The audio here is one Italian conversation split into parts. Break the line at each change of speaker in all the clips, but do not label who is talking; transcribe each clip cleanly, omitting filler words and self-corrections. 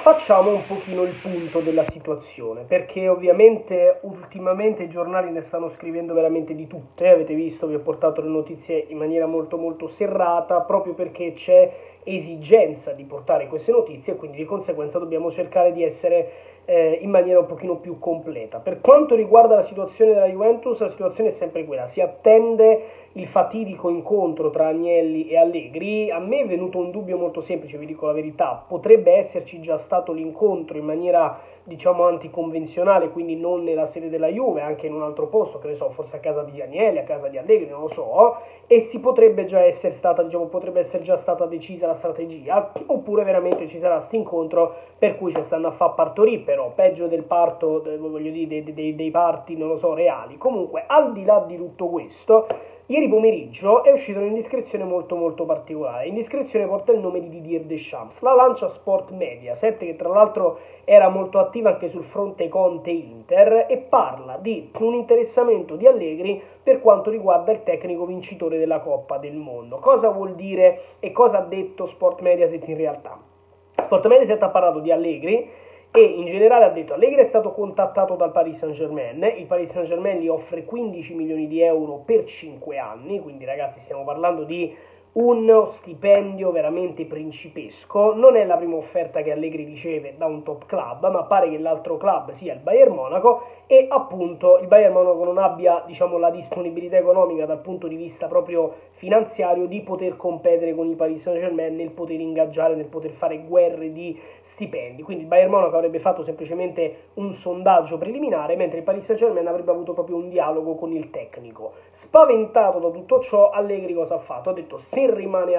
facciamo un pochino il punto della situazione, perché ovviamente ultimamente i giornali ne stanno scrivendo veramente di tutte, avete visto, vi ho portato le notizie in maniera molto molto serrata, proprio perché c'è esigenza di portare queste notizie e quindi di conseguenza dobbiamo cercare di essere in maniera un pochino più completa. Per quanto riguarda la situazione della Juventus, la situazione è sempre quella, si attende il fatidico incontro tra Agnelli e Allegri. A me è venuto un dubbio molto semplice, vi dico la verità, potrebbe esserci già stato l'incontro in maniera diciamo anticonvenzionale, quindi non nella sede della Juve, anche in un altro posto, che ne so, forse a casa di Agnelli, a casa di Allegri, non lo so, e si potrebbe già essere stata, diciamo, potrebbe essere già stata decisa la strategia, oppure veramente ci sarà questo incontro per cui ci stanno a far partorire, però peggio del parto, voglio dire, dei parti, non lo so, reali. Comunque, al di là di tutto questo, ieri pomeriggio è uscita un'indiscrezione molto molto particolare. L'indiscrezione porta il nome di Didier Deschamps, la lancia Sport Mediaset, che tra l'altro era molto attiva anche sul fronte Conte-Inter, e parla di un interessamento di Allegri per quanto riguarda il tecnico vincitore della Coppa del Mondo. Cosa vuol dire e cosa ha detto Sport Mediaset in realtà? Sport Mediaset ha parlato di Allegri e in generale ha detto: Allegri è stato contattato dal Paris Saint-Germain, il Paris Saint-Germain gli offre 15 milioni di euro per 5 anni, quindi ragazzi stiamo parlando di uno stipendio veramente principesco. Non è la prima offerta che Allegri riceve da un top club, ma pare che l'altro club sia il Bayern Monaco e appunto il Bayern Monaco non abbia, diciamo, la disponibilità economica dal punto di vista proprio finanziario di poter competere con il Paris Saint-Germain, nel poter ingaggiare, nel poter fare guerre di stipendi. Quindi il Bayern Monaco avrebbe fatto semplicemente un sondaggio preliminare, mentre il Paris Saint-Germain avrebbe avuto proprio un dialogo con il tecnico. Spaventato da tutto ciò, Allegri cosa ha fatto? Ha detto: se rimane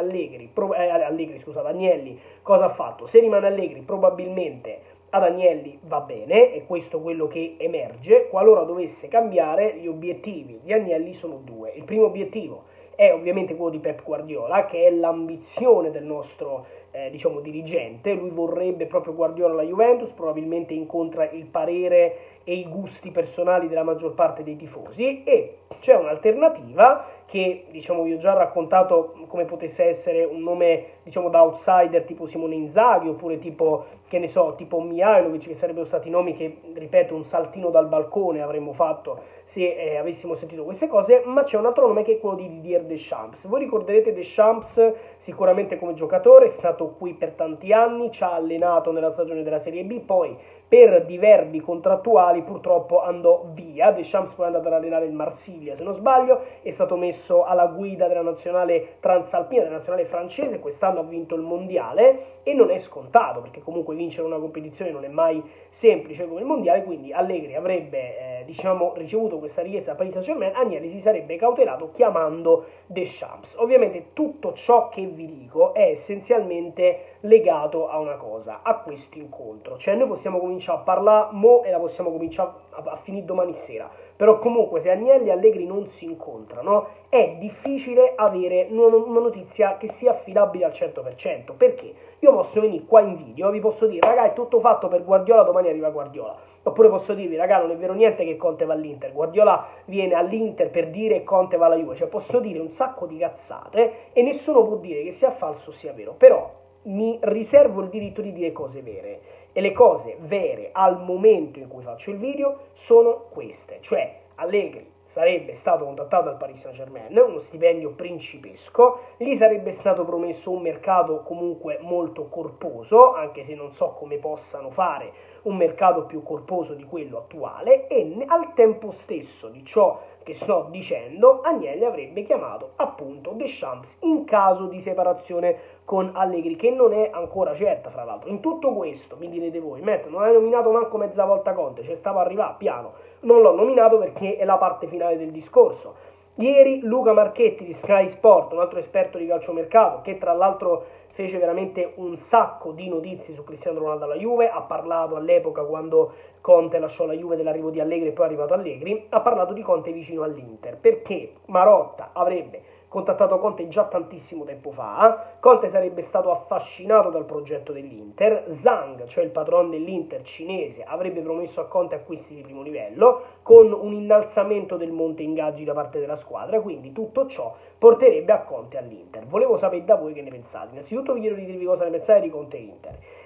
Agnelli, cosa ha fatto? Se rimane Allegri, probabilmente ad Agnelli va bene, e questo è quello che emerge. Qualora dovesse cambiare, gli obiettivi di Agnelli sono due. Il primo obiettivo è ovviamente quello di Pep Guardiola, che è l'ambizione del nostro diciamo dirigente. Lui vorrebbe proprio Guardiola alla Juventus, probabilmente incontra il parere e i gusti personali della maggior parte dei tifosi, e c'è un'alternativa che, diciamo, vi ho già raccontato come potesse essere un nome, diciamo, da outsider tipo Simone Inzaghi, oppure tipo, che ne so, tipo Mihajlovic, che sarebbero stati nomi che, ripeto, un saltino dal balcone avremmo fatto se avessimo sentito queste cose. Ma c'è un altro nome che è quello di Didier Deschamps. Voi ricorderete Deschamps sicuramente come giocatore, è stato qui per tanti anni, ci ha allenato nella stagione della Serie B, poi per diverbi contrattuali purtroppo andò via. Deschamps poi è andato ad allenare il Marsiglia, se non sbaglio, è stato messo alla guida della nazionale transalpina, della nazionale francese, quest'anno ha vinto il mondiale, e non è scontato, perché comunque vincere una competizione non è mai semplice come il mondiale. Quindi Allegri avrebbe diciamo ricevuto questa richiesta da Paris Saint-Germain, Agnelli si sarebbe cautelato chiamando Deschamps. Ovviamente tutto ciò che vi dico è essenzialmente legato a una cosa, a questo incontro. Cioè noi possiamo cominciare a parlare mo e la possiamo cominciare a finire domani sera, però comunque se Agnelli e Allegri non si incontrano è difficile avere una notizia che sia affidabile al 100%. Perché io posso venire qua in video e vi posso dire: raga, è tutto fatto per Guardiola, domani arriva Guardiola. Oppure posso dirvi: raga, non è vero niente che Conte va all'Inter, Guardiola viene all'Inter per dire e Conte va alla Juve. Cioè posso dire un sacco di cazzate e nessuno può dire che sia falso o sia vero, però mi riservo il diritto di dire cose vere, e le cose vere al momento in cui faccio il video sono queste. Cioè Allegri sarebbe stato contattato dal Paris Saint-Germain, uno stipendio principesco, gli sarebbe stato promesso un mercato comunque molto corposo, anche se non so come possano fare un mercato più corposo di quello attuale, e al tempo stesso di ciò che sto dicendo, Agnelli avrebbe chiamato appunto Deschamps in caso di separazione con Allegri, che non è ancora certa, fra l'altro. In tutto questo, mi direte voi: Matt, non hai nominato manco mezza volta Conte, cioè stava a arrivare piano. Non l'ho nominato perché è la parte finale del discorso. Ieri Luca Marchetti di Sky Sport, un altro esperto di calciomercato, che tra l'altro fece veramente un sacco di notizie su Cristiano Ronaldo alla Juve, ha parlato all'epoca, quando Conte lasciò la Juve, dell'arrivo di Allegri e poi è arrivato Allegri, ha parlato di Conte vicino all'Inter, perché Marotta avrebbe contattato Conte già tantissimo tempo fa, Conte sarebbe stato affascinato dal progetto dell'Inter, Zhang, cioè il patron dell'Inter cinese, avrebbe promesso a Conte acquisti di primo livello, con un innalzamento del monte ingaggi da parte della squadra, quindi tutto ciò porterebbe a Conte all'Inter. Volevo sapere da voi che ne pensate. Innanzitutto vi chiedo di dirvi cosa ne pensate di Conte e Inter.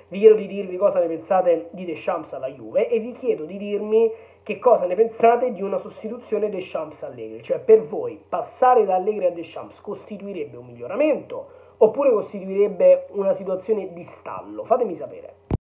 vi chiedo di dirmi cosa ne pensate di Deschamps alla Juve e vi chiedo di dirmi che cosa ne pensate di una sostituzione Deschamps-Allegri, cioè per voi passare da Allegri a Deschamps costituirebbe un miglioramento oppure costituirebbe una situazione di stallo? Fatemi sapere.